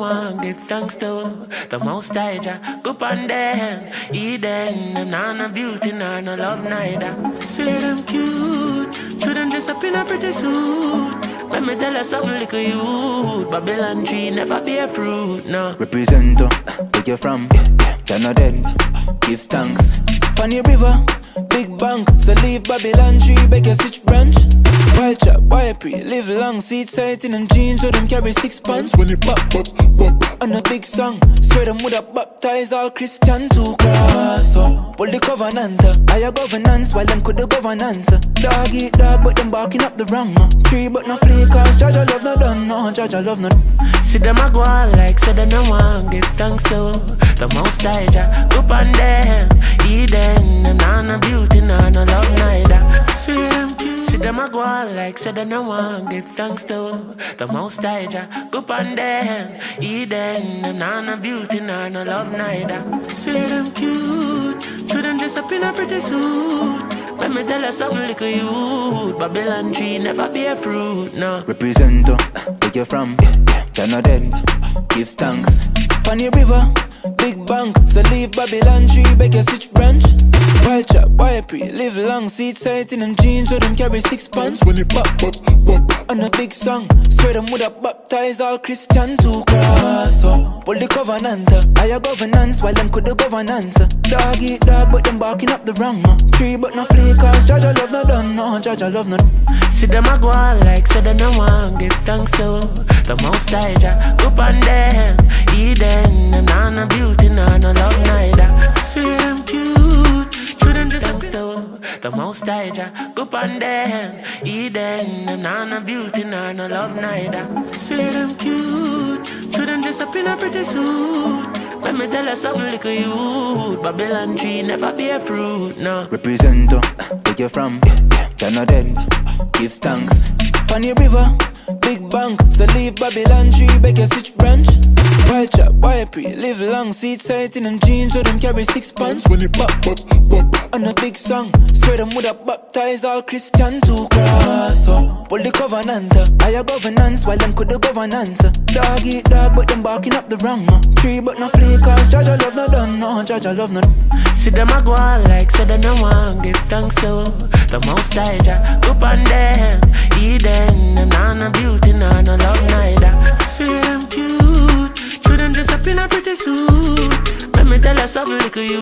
one give thanks to the most I Jah. Go on them, Eden, them nah no beauty, nah no love neither. Sweet and cute, children dress up in a pretty suit. Let me tell you something like a youth. Babylon tree never bear fruit, no. Represent where you from, Jah dead, give thanks. Funny river, big bank, so leave Babylon tree, beg you switch branch. Why chop, why pre, live long, seat sight in them jeans where them carry 6 pants. When it pop, on a big song, swear them would have baptized all Christian to cross. So, pull the covenant, higher governance, while them could the governance. Dog eat dog, but them barking up the wrong. Tree but no flea, cause Jah love no done, no, Jah love no. See them a go on like, say them no one give thanks to the most I Jah. Go on them, Eden, them nah no beauty, nah no love neither. Sweet and cute. See them a go on like, say them no one give thanks to the most I Jah. Go on them, Eden, them nah no beauty, nah no love neither. Sweet and cute, children dress up in a pretty suit. Let me tell you something like a youth. Babylon tree never bear fruit, no. Represent where you from, Jah dead, give thanks. Funny river, big bank, so leave Babylon tree, beg you switch branch. Why chop, why pre, live long, seat sight in them jeans where them carry 6 pants. When it pop, on a big song, swear them would have baptized all Christian to cross. So, pull the covenant, higher governance, while them could the governance. Dog eat dog, but them barking up the wrong. Tree but no flea, cause Jah love no done, no, Jah love no. See them a go on like, say them no one give thanks to the most I Jah. Go on them, Eden, them nah no beauty, nah no love neither. Sweet and cute, children dress up to the most I Jah. Go on them, Eden, them nah no beauty, nah no love neither. Sweet and cute, children dress up in a pretty suit. Let me tell you something like a youth. Babylon tree never bear fruit, no. Represent where you from, Jah dead, give thanks. Funny river, big bank, so leave Babylon tree, beg you switch branch. Why chop, why pre, live long, seat sight in them jeans where them carry 6 pants. When it pop, on a big song, swear them would have baptized all Christian to cross. So, pull the covenant, higher governance, while them could the governance. Dog eat dog, but them barking up the wrong. Tree but no flea, cause Jah love no done, no, Jah love no. See them a go on like, say them no one give thanks to the most I Jah. Go on them, Eden, them nah no beauty, nah no love neither. Sweet and cute, children dress up in a pretty suit. Let me tell you something like you.